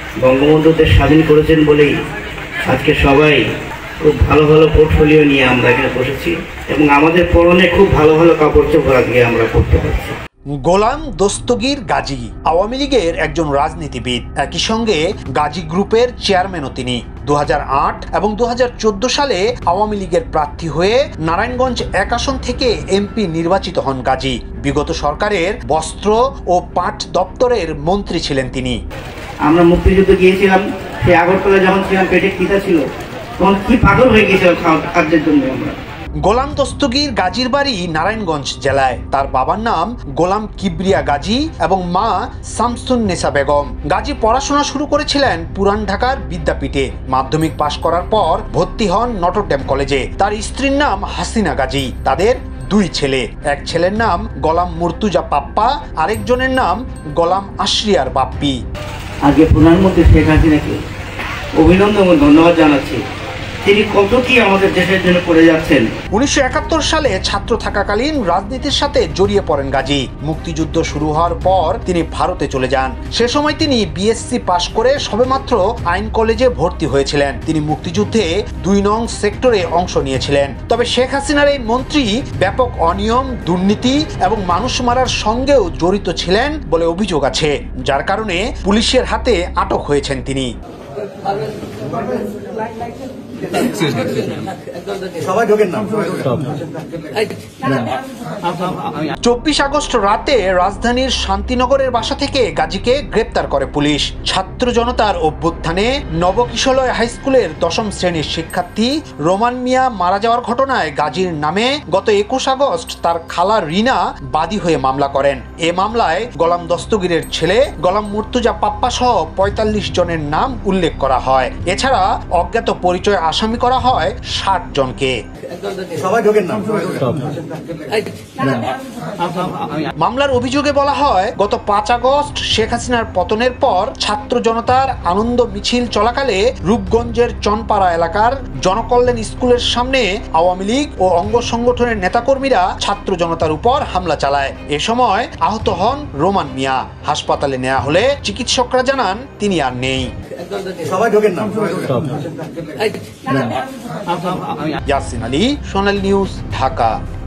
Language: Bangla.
বঙ্গবন্ধু দেশ স্বাধীন করেছেন বলেই আজকে সবাই খুব ভালো ভালো পোর্টফোলিও নিয়ে আমরা এখানে বসেছি এবং আমাদের পরনে খুব ভালো ভালো কাপড় চোপড় আজকে আমরা পরতে পারছি। গোলাম দস্তগীর গাজী আওয়ামী লীগের একজন রাজনীতিবিদ, একই সঙ্গে গাজী গ্রুপের চেয়ারম্যানও তিনি। 2008 এবং 2014 সালে আওয়ামী লীগের প্রার্থী হয়ে নারায়ণগঞ্জ 1 আসন থেকে এমপি নির্বাচিত হন গাজী। বিগত সরকারের বস্ত্র ও পাট দপ্তরের মন্ত্রী ছিলেন তিনি। আমরা মুক্তিযুদ্ধ গিয়েছিলাম, সেই আগরতলা যখন ছিলাম পেটে খিদা ছিল, তখন কি পাগল হয়ে গিয়েছিল খাদ্যের জন্য। আমরা গোলাম দস্তগীর গাজীর বাড়ি নারায়ণগঞ্জ জেলায়। তার বাবার নাম গোলাম কিবরিয়া গাজী এবং মা শামসুন নেসা বেগম। গাজী পড়াশোনা শুরু করেছিলেন পুরান ঢাকার বিদ্যাপীঠে। মাধ্যমিক পাশ করার পর ভর্তি হন নটরডেম কলেজে। তার স্ত্রীর নাম হাসিনা গাজী। তাদের 2 ছেলে, এক ছেলের নাম গোলাম মুর্তুজা পাপ্পা, আরেকজনের নাম গোলাম আশরিয়ার বাপ্পি। আজকে প্রধানমন্ত্রী শেখ হাসিনাকে অভিনন্দন ও ধন্যবাদ জানাচ্ছি। তিনি কত কি আমাদের দেশের জন্য করে যাচ্ছেন। 1971 সালে ছাত্র থাকাকালীন রাজনীতির সাথে জড়িয়ে পড়েন গাজী। মুক্তিযুদ্ধ শুরু হওয়ার পর তিনি ভারতে চলে যান। সে সময় তিনি বিএসসি পাশ করে সবেমাত্র আইন কলেজে ভর্তি হয়েছিলেন। তিনি মুক্তিযুদ্ধে 2 নং সেক্টরে অংশ নিয়েছিলেন। তবে শেখ হাসিনার এই মন্ত্রী ব্যাপক অনিয়ম, দুর্নীতি এবং মানুষ মারার সঙ্গেও জড়িত ছিলেন বলে অভিযোগ আছে, যার কারণে পুলিশের হাতে আটক হয়েছেন তিনি। 24 আগস্ট রাতে রাজধানীর শান্তিনগরের বাসা থেকে গাজীকে গ্রেপ্তার করে পুলিশ। ছাত্র জনতার অভ্যুত্থানে নবকিশলয় হাই স্কুলের 10ম শ্রেণীর শিক্ষার্থী রোমান মিয়া মারা যাওয়ার ঘটনায় গাজীর নামে গত 21 আগস্ট তার খালা রিনা বাদী হয়ে মামলা করেন। এ মামলায় গোলাম দস্তগীরের ছেলে গোলাম মুর্তুজা পাপ্পা সহ 45 জনের নাম উল্লেখ করা হয়। এছাড়া অজ্ঞাত পরিচয় আসামি করা হয় 60 জনকে। মামলার অভিযোগে বলা হয়, গত 5 আগস্ট শেখ হাসিনার পতনের পর ছাত্র জনতার আনন্দ মিছিল চলাকালে রূপগঞ্জের চনপাড়া এলাকার জনকল্যাণ স্কুলের সামনে আওয়ামী লীগ ও অঙ্গ সংগঠনের নেতাকর্মীরা ছাত্র জনতার উপর হামলা চালায়। এ সময় আহত হন রোমান মিয়া। হাসপাতালে নেওয়া হলে চিকিৎসকরা জানান তিনি আর নেই। ইয়াসিন আলী, সোনালী নিউজ, ঢাকা।